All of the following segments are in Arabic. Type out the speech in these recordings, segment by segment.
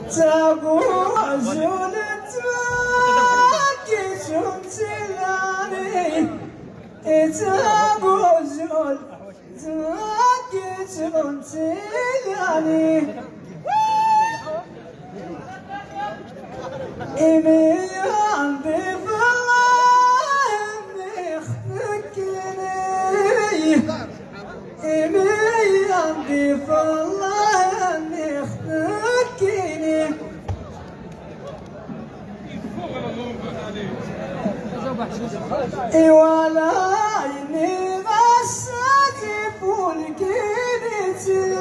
تقول زولت باكي تنتلاني تقول زولت باكي تنتلاني إني عندي فالله إني اختكني إني عندي فالله إني اختكني ولا إني غساتي فولكينيتي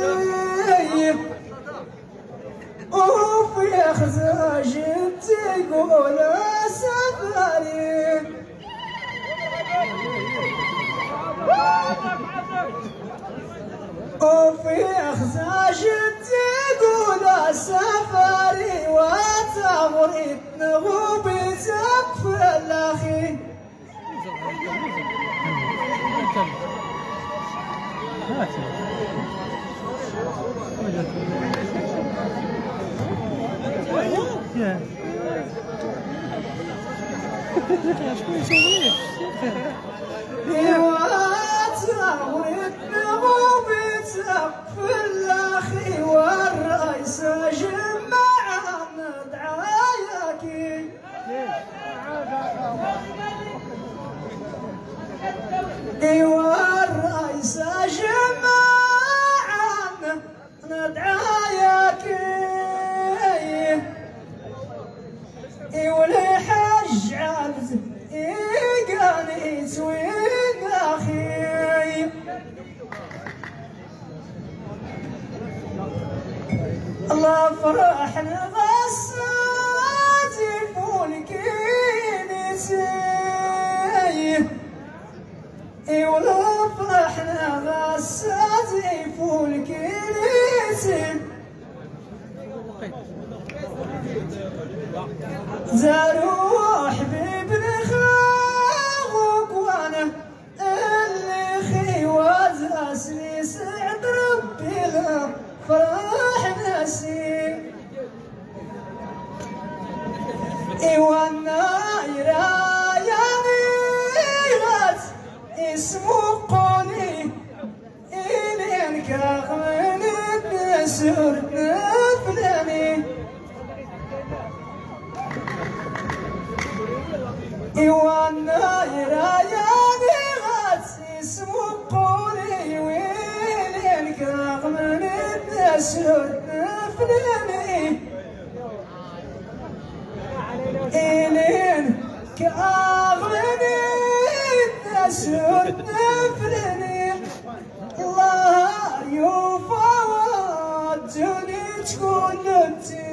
وفي خزاج تقول سفري وفي خزاج تقول سفري وتغريت نغوبتك في الاخي وتغريت نغوبتك في الاخي والرئيس جمعنا دعاياكي والرئيس جمعنا دعاياكي والحج عبد قانيت وين اخي الله فرحنا غساتي فولكينيتي ولا فرحنا غساتي فولكينيتي زاروا حبيب نخاوك وانا اللي خيواز اسني سعد ربي له فرح نسيم وانا يراياني غات اسمو قولي إلين كاغمن النسور نفلني وانا يراياني غات اسمو قولي ويلين كاغمن النسور نفلني إلين كاغمن النسور نفلني الله يفوضني تكون